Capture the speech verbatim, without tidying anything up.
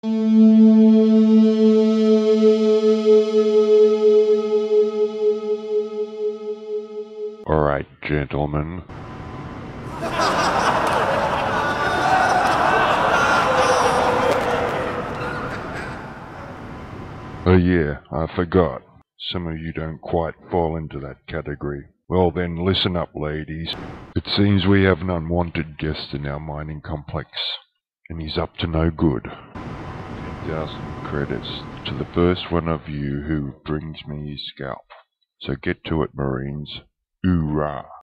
Alright, gentlemen. Oh yeah, I forgot. Some of you don't quite fall into that category. Well then, listen up, ladies. It seems we have an unwanted guest in our mining complex, and he's up to no good. ten thousand credits to the first one of you who brings me his scalp. So get to it, Marines. Hoorah!